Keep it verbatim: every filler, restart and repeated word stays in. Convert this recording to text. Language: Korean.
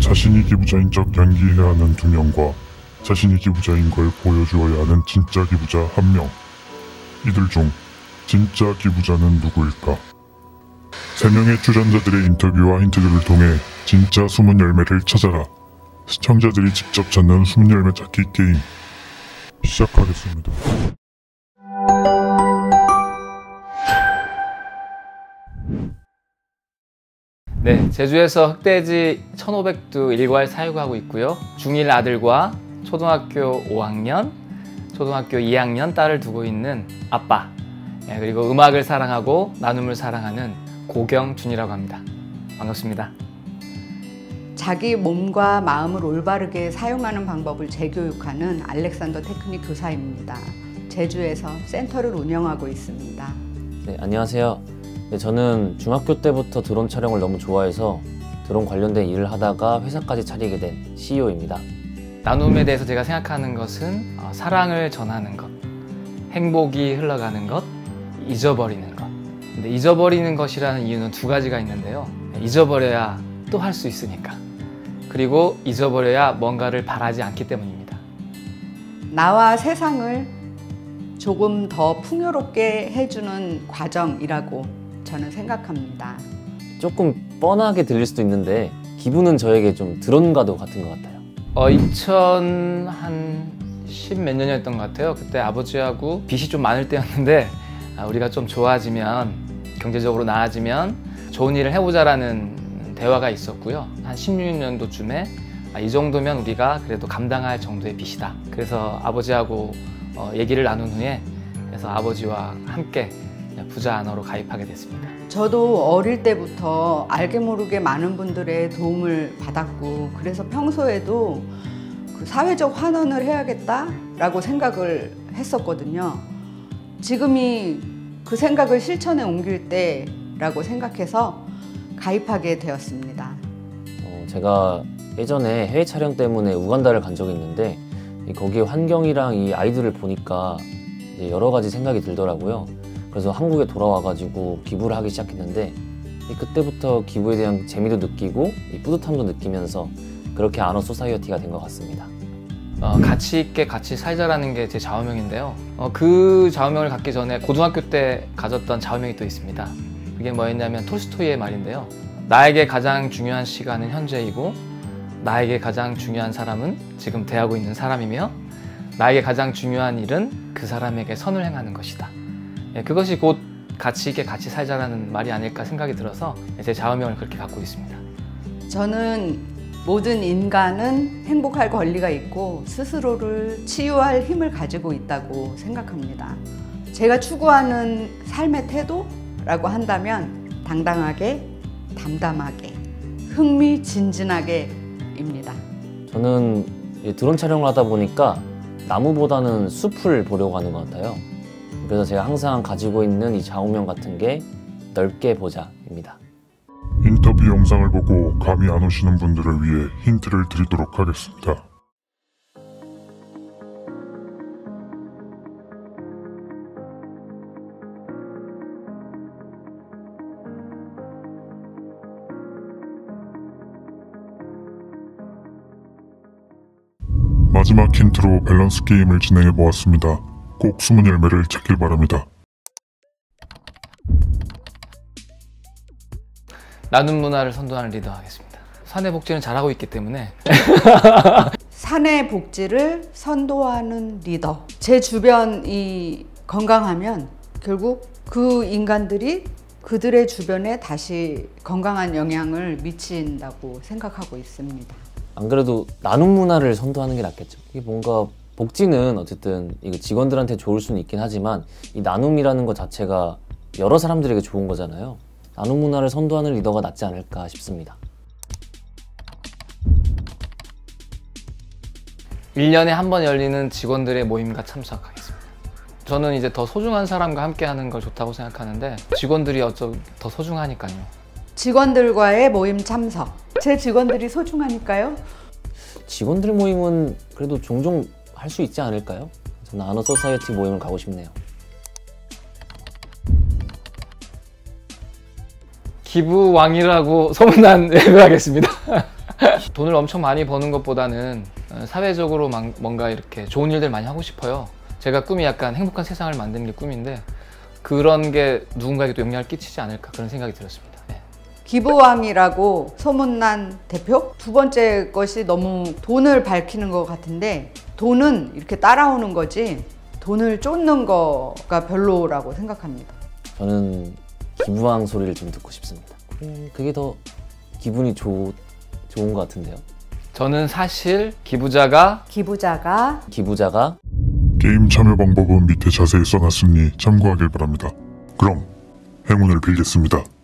자신이 기부자인 척 연기해야 하는 두 명과 자신이 기부자인 걸 보여주어야 하는 진짜 기부자 한 명. 이들 중 진짜 기부자는 누구일까? 세 명의 출연자들의 인터뷰와 힌트들을 통해 진짜 숨은 열매를 찾아라. 시청자들이 직접 찾는 숨은 열매 찾기 게임 시작하겠습니다. 네, 제주에서 흑돼지 천오백 두 일괄 사육하고 있고요. 중일 아들과 초등학교 오 학년, 초등학교 이 학년 딸을 두고 있는 아빠, 네, 그리고 음악을 사랑하고 나눔을 사랑하는 고경준이라고 합니다. 반갑습니다. 자기 몸과 마음을 올바르게 사용하는 방법을 재교육하는 알렉산더 테크닉 교사입니다. 제주에서 센터를 운영하고 있습니다. 네, 안녕하세요. 네, 저는 중학교 때부터 드론 촬영을 너무 좋아해서 드론 관련된 일을 하다가 회사까지 차리게 된 씨이오입니다. 나눔에 대해서 제가 생각하는 것은 어, 사랑을 전하는 것, 행복이 흘러가는 것, 잊어버리는 것. 근데 잊어버리는 것이라는 이유는 두 가지가 있는데요. 잊어버려야 또 할 수 있으니까. 그리고 잊어버려야 뭔가를 바라지 않기 때문입니다. 나와 세상을 조금 더 풍요롭게 해주는 과정이라고 저는 생각합니다. 조금 뻔하게 들릴 수도 있는데 기분은 저에게 좀 드론과도 같은 것 같아요. 어, 이천십 몇 년이었던 것 같아요. 그때 아버지하고 빚이 좀 많을 때였는데 아, 우리가 좀 좋아지면, 경제적으로 나아지면 좋은 일을 해보자라는 대화가 있었고요. 한 십육 년도쯤에 아, 이 정도면 우리가 그래도 감당할 정도의 빚이다. 그래서 아버지하고 어, 얘기를 나눈 후에 그래서 아버지와 함께 부자 안어로 가입하게 됐습니다. 저도 어릴 때부터 알게 모르게 많은 분들의 도움을 받았고, 그래서 평소에도 그 사회적 환원을 해야겠다라고 생각을 했었거든요. 지금이 그 생각을 실천에 옮길 때라고 생각해서 가입하게 되었습니다. 어, 제가 예전에 해외 촬영 때문에 우간다를 간 적이 있는데 거기 환경이랑 이 아이들을 보니까 이제 여러 가지 생각이 들더라고요. 그래서 한국에 돌아와가지고 기부를 하기 시작했는데 그때부터 기부에 대한 재미도 느끼고 뿌듯함도 느끼면서 그렇게 안어 소사이어티가 된 것 같습니다. 어, 가치 있게 같이 살자라는 게 제 좌우명인데요. 어, 그 좌우명을 갖기 전에 고등학교 때 가졌던 좌우명이 또 있습니다. 그게 뭐였냐면 톨스토이의 말인데요. 나에게 가장 중요한 시간은 현재이고 나에게 가장 중요한 사람은 지금 대하고 있는 사람이며 나에게 가장 중요한 일은 그 사람에게 선을 행하는 것이다. 예, 그것이 곧 가치 있게 같이 살자라는 말이 아닐까 생각이 들어서 제 좌우명을 그렇게 갖고 있습니다. 저는 모든 인간은 행복할 권리가 있고 스스로를 치유할 힘을 가지고 있다고 생각합니다. 제가 추구하는 삶의 태도라고 한다면 당당하게, 담담하게, 흥미진진하게 입니다. 저는 드론 촬영을 하다 보니까 나무보다는 숲을 보려고 하는 것 같아요. 그래서 제가 항상 가지고 있는 이 좌우명 같은 게 넓게 보자입니다. 인터뷰 영상을 보고 감이 안 오시는 분들을 위해 힌트를 드리도록 하겠습니다. 마지막 힌트로 밸런스 게임을 진행해 보았습니다. 꼭 숨은 열매를 찾길 바랍니다. 나눔 문화를 선도하는 리더 하겠습니다. 사내 복지는 잘하고 있기 때문에 사내 복지를 선도하는 리더. 제 주변이 건강하면 결국 그 인간들이 그들의 주변에 다시 건강한 영향을 미친다고 생각하고 있습니다. 안 그래도 나눔 문화를 선도하는 게 낫겠죠. 이게 뭔가 복지는 어쨌든 이거 직원들한테 좋을 수는 있긴 하지만 이 나눔이라는 것 자체가 여러 사람들에게 좋은 거잖아요. 나눔 문화를 선도하는 리더가 낫지 않을까 싶습니다. 일 년에 한 번 열리는 직원들의 모임과 참석하겠습니다. 저는 이제 더 소중한 사람과 함께 하는 걸 좋다고 생각하는데 직원들이 어쩌 더 소중하니까요. 직원들과의 모임 참석. 제 직원들이 소중하니까요. 직원들 모임은 그래도 종종 할 수 있지 않을까요? 저는 안어 소사이어티 모임을 가고 싶네요. 기부왕이라고 소문난 랩을 하겠습니다. 돈을 엄청 많이 버는 것보다는 사회적으로 막 뭔가 이렇게 좋은 일들 많이 하고 싶어요. 제가 꿈이 약간 행복한 세상을 만드는 게 꿈인데 그런 게 누군가에게 또 영향을 끼치지 않을까 그런 생각이 들었습니다. 네. 기부왕이라고 소문난 대표? 두 번째 것이 너무 돈을 밝히는 것 같은데 돈은 이렇게 따라오는 거지 돈을 쫓는 거가 별로라고 생각합니다. 저는 기부왕 소리를 좀 듣고 싶습니다. 음, 그게 더 기분이 좋, 좋은 것 같은데요. 저는 사실 기부자가 기부자가 기부자가 게임 참여 방법은 밑에 자세히 써놨으니 참고하길 바랍니다. 그럼 행운을 빌겠습니다.